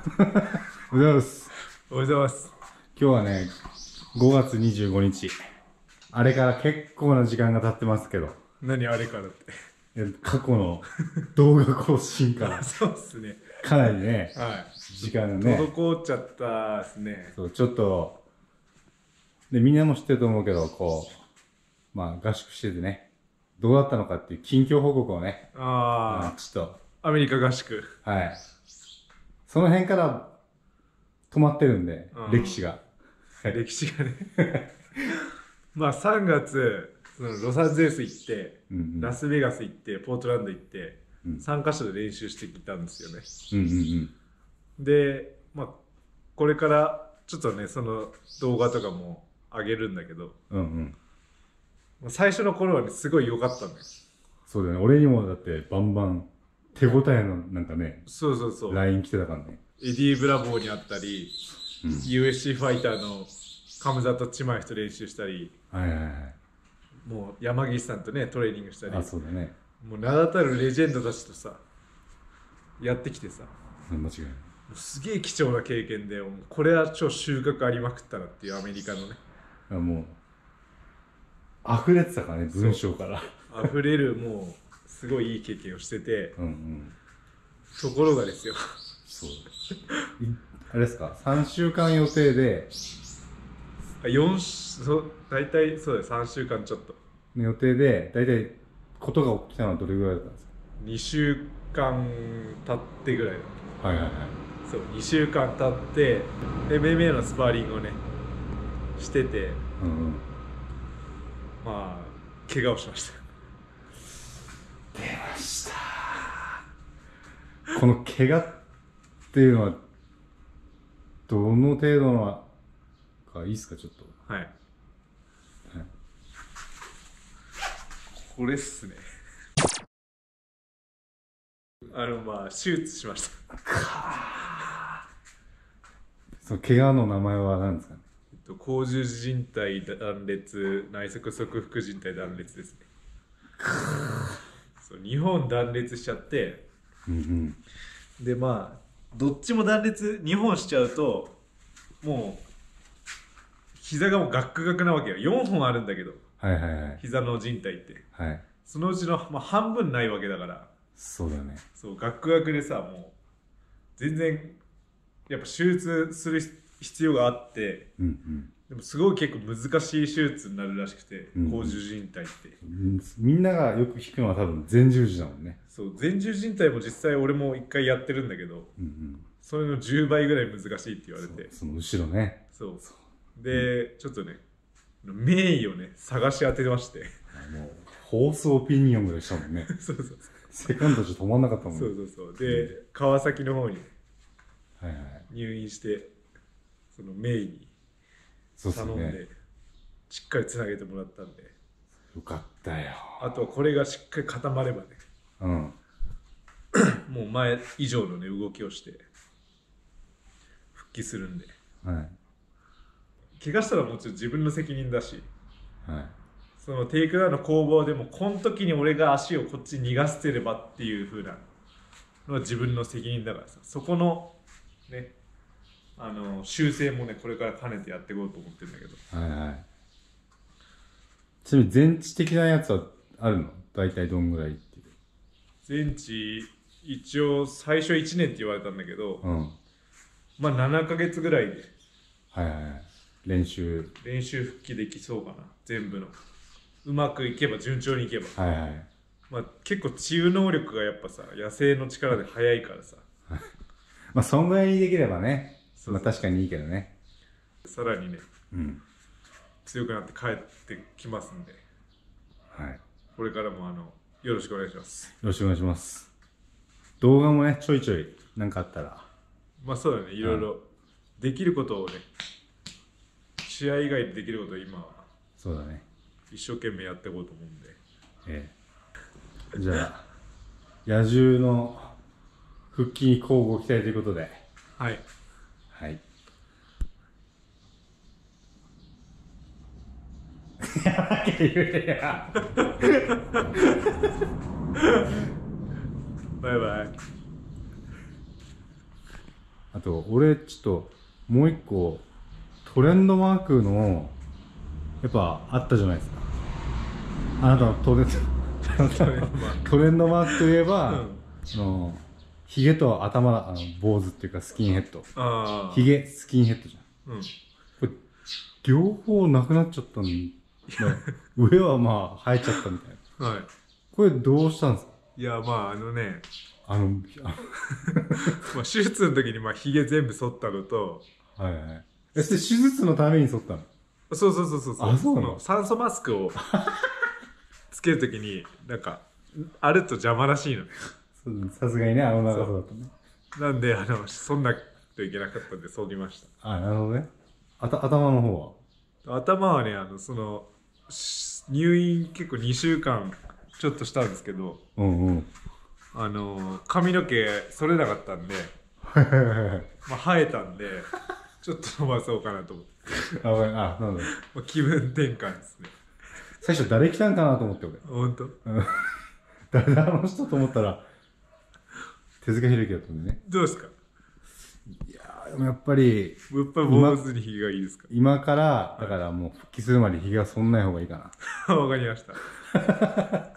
おはようございます。 おはようございます。 今日はね、5月25日。あれから結構な時間が経ってますけど、 何あれからって。 過去の動画更新からそうっすね。 かなりね、 はい。 時間がね、 滞っちゃったっすね。 そう、ちょっと、で、みんなも知ってると思うけど、合宿しててね、どうだったのかっていう近況報告をね、ちょっアメリカ合宿。 と、はい。その辺から止まってるんで、歴史が。 歴史がね。まあ3月、そのロサンゼルス行って、ラスベガス行って、ポートランド行って、3カ所で練習してきたんですよね。で、まあ、これからちょっとね、その動画とかも上げるんだけど、最初の頃はね、すごい良かったんだよ。 そうだよね。俺にもだってバンバン手応えのなんかね、 そうそうそう。 LINE 来てたからね。 エディ・ブラボーに会ったり、USC ファイターのカムザとチマイフと練習したり、もう山岸さんとね、トレーニングしたり、 あ、そうだね。 もう名だたるレジェンドたちとさ、やってきてさ、 間違いない。 すげえ貴重な経験で、これは超収穫ありまくったなっていうアメリカのね。 もう、溢れてたからね、文章から。 溢れる、もう、すごいいい経験をしてて、ところがですよ。 そう。あれですか、3週間予定で、 大体そうだよ、3週間ちょっと。 予定で、大体、ことが起きたのはどれぐらいだったんですか？ 2週間経ってぐらいだった。そう、2週間経って、MMA のスパーリングをね、してて、まあ、怪我をしました。 出ました。この怪我っていうのは、どの程度のか、いいっすか、ちょっと。 はい。これっすね。手術しました。 その怪我の名前は何ですかね？ 甲状靭帯断裂、内側側副靭帯断裂ですね。そう、2本断裂しちゃって、でまあどっちも断裂2本しちゃうと、もう膝がもうガックガクなわけよ。4本あるんだけど、膝の靭帯って、そのうちの、半分ないわけだから。 そうだね。 そう、ガックガクでさ、もう全然やっぱ手術する必要があって、でもすごい結構難しい手術になるらしくて、甲状靭帯って、 みんながよく聞くのは多分前十字だもんね。 そう、前十字靭帯も実際俺も1回やってるんだけど、それの10倍ぐらい難しいって言われて、 その後ろね。 そうで、ちょっとね、名医をね探し当てまして、 もうホースオピニオンぐらいしたもんね。 そうそうそう、 セカンドじゃ止まんなかったもんね。 そうで、川崎の方に入院して、その名医に頼んで、しっかりつなげてもらったんで、 よかったよ。 あとはこれがしっかり固まればね、もう前以上のね動きをして復帰するんで、怪我したらもちろん自分の責任だし、そのテイクダウンの攻防でもこの時に俺が足をこっちに逃がせてればっていう風なのは自分の責任だからさ、そこのね、修正もねこれから兼ねてやっていこうと思ってるんだけど。 ちなみに全治的なやつはあるの？大体どんぐらいっていう。 全治一応最初1年って言われたんだけど、まあ7ヶ月ぐらいで練習復帰できそうかな。全部のうまくいけば、順調にいけば、まあ結構治癒能力がやっぱさ、野生の力で速いからさまあそんぐらいにできればね、まあ確かにいいけどね。 さらにね、強くなって帰ってきますんで、これからもよろしくお願いします。 よろしくお願いします。動画もね、ちょいちょいなんかあったら、 まあそうだね、いろいろできることをね、試合以外でできることを今はそうだね、 一生懸命やっていこうと思うんで、 じゃあ野獣の復帰に乞うご期待ということで、やばけ言えや。 バイバイ。 あと、俺、ちょっと、もう一個、トレンドマークの、やっぱ、あったじゃないですか。あなたのトレンドマークといえば、ヒゲと頭、坊主っていうかスキンヘッド。ヒゲ、スキンヘッドじゃん。これ、両方なくなっちゃったんで、上はまあ、生えちゃったみたいな。はい。これどうしたんですか？ いや、まあ、まあ、手術の時に、まあ、ヒゲ全部剃ったのと、 はいはい。手術のために剃ったの？ そう。 あ、そうなの？ 酸素マスクをつける時に、なんか、あると邪魔らしいのね。 さすがにね、長さだとね。 なんで、剃んなといけなかったんで、剃りました。 あ、なるほどね。頭の方は？頭はね、入院結構2週間ちょっとしたんですけど、髪の毛剃れなかったんで、まあ生えたんで、ちょっと伸ばそうかなと思って。 なんだろう。 まあ、気分転換ですね。 最初誰来たんかなと思って俺。 本当？ 誰だあの人と思ったら、手塚秀樹だったんでね。 どうですか？ いやでもやっぱり坊主にヒゲがいいですか？ 今から、だからもう復帰するまでヒゲはそんない方がいいかな。わかりました。